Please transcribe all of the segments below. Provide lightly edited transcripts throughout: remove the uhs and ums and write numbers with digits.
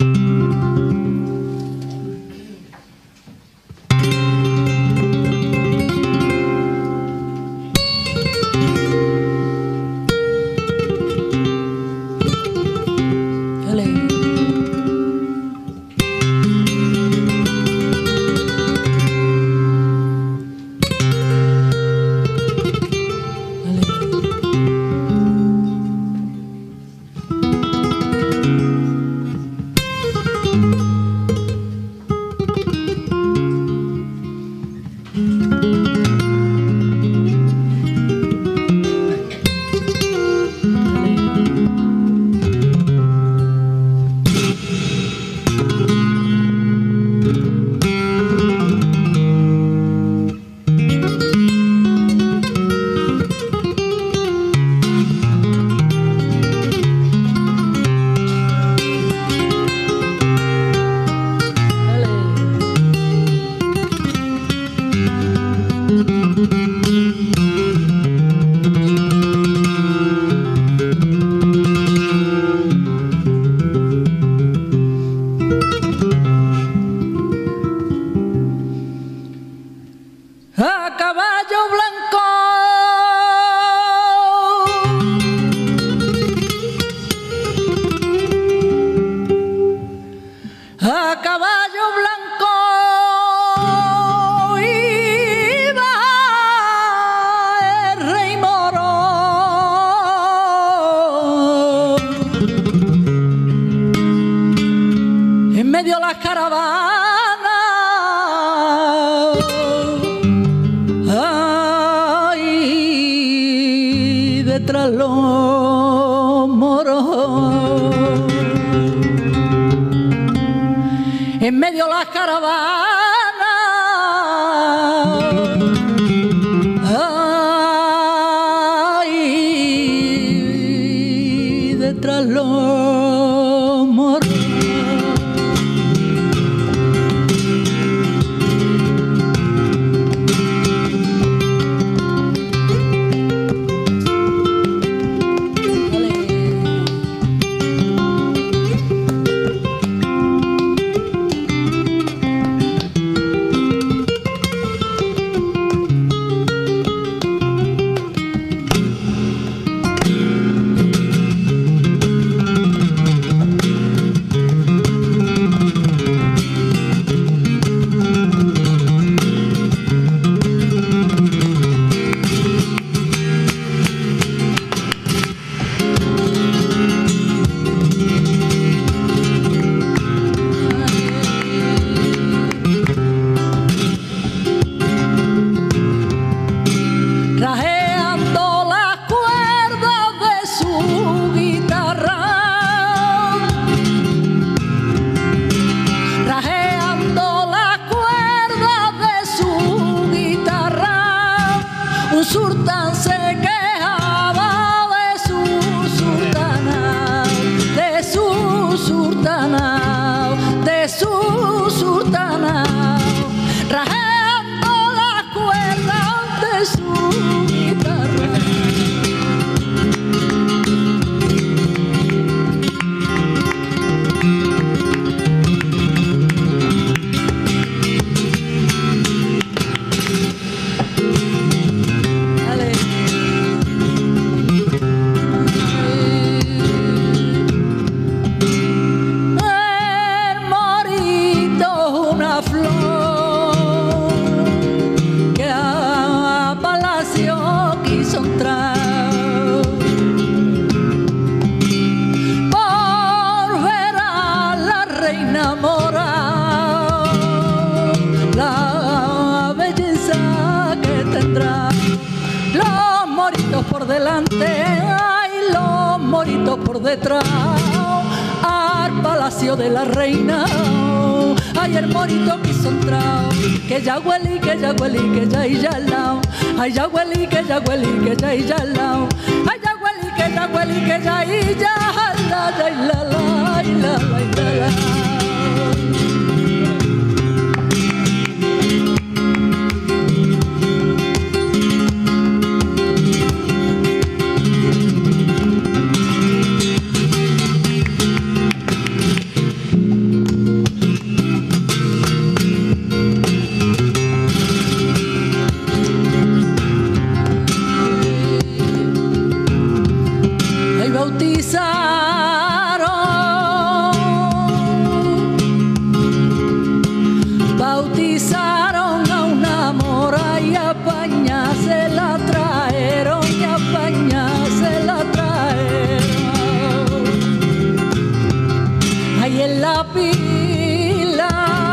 Tras los moros, en medio de las caravanas, ay, detrás los moros. Sultán se quejaba de su sultana, de su sultana, de su sultana, rajando las cuerdas de su guitarra. Por delante, ay, los moritos por detrás, al palacio de la reina, ay, el morito quiso entrar, que ya huele, que ya huele, que ya y ya al lado, ay, ya huele, que ya huele, que ya y ya al lado, ay, ya huele, que ya huele, que ya y ya al lado, ay, la, la, ay, la, la, ay, la, la. la pila.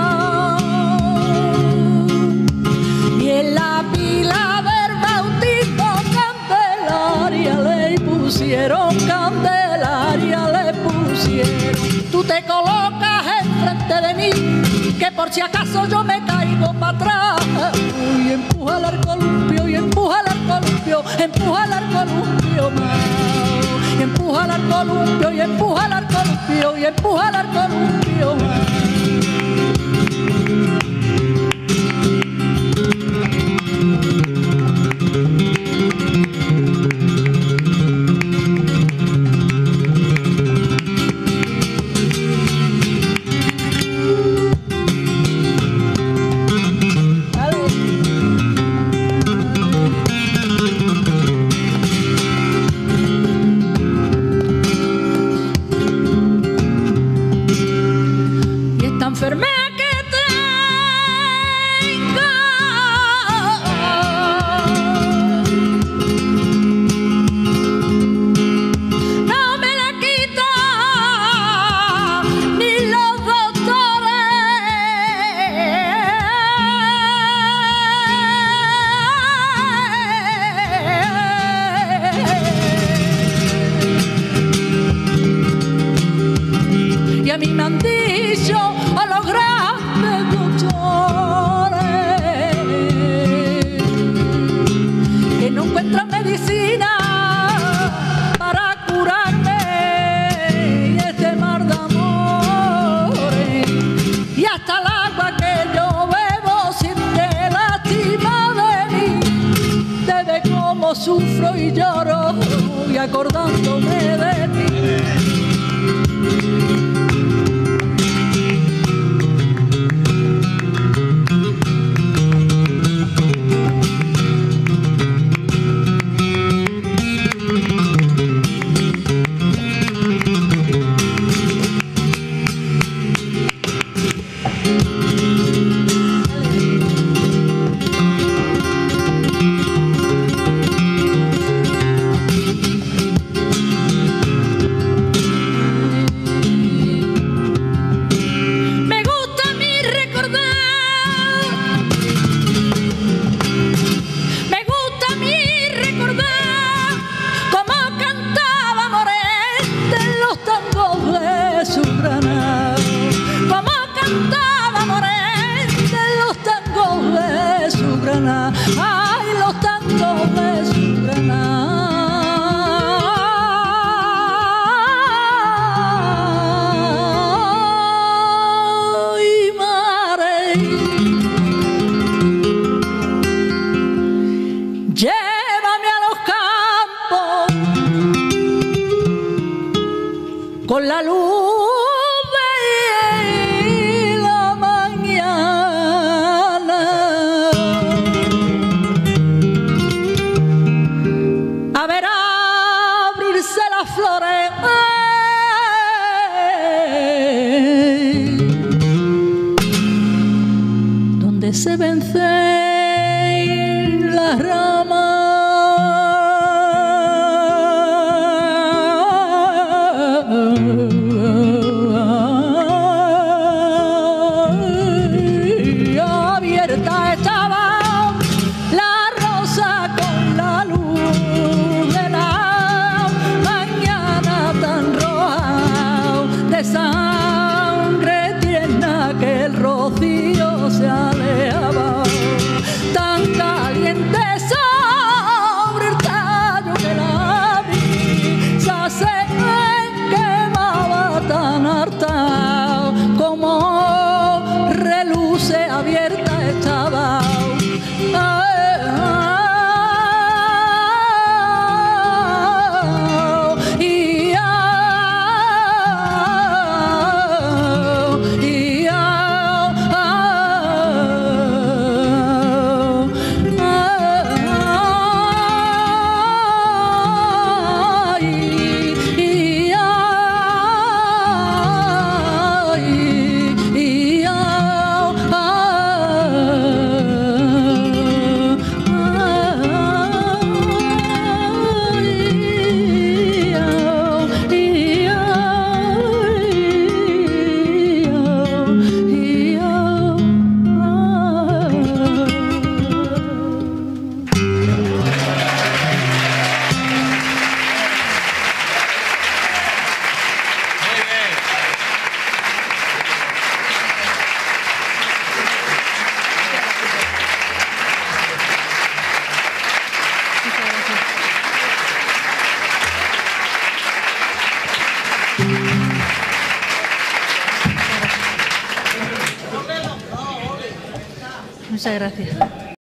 Y en la pila del bautismo Candelaria le pusieron, Candelaria le pusieron. Tú te colocas enfrente de mí, que por si acaso yo me caigo para atrás. Y empuja al columpio, y empuja al columpio, empuja al columpio más. Y empuja al columpio, y empuja al columpio, y empuja al columpio más. Enfermedad que tengo no me la quita ni los doctores. Y a mí me han dicho a los grandes doctores que no encuentran medicina para curarme y este mar de amores. Y hasta el agua que yo bebo siente lástima de mí, te ve cómo sufro y lloro y acordándome de ti. Ay, los tangos de su granada. Ay, mare, llévame a los campos con la luz se vence las ramas. Abierta estaba la rosa con la luz de la mañana tan roja de sangre tierna que el rocío se alejaba, tan caliente sobre el tallo que la brisa se quemaba, tan harta como reluce abierta estaba. Muchas gracias.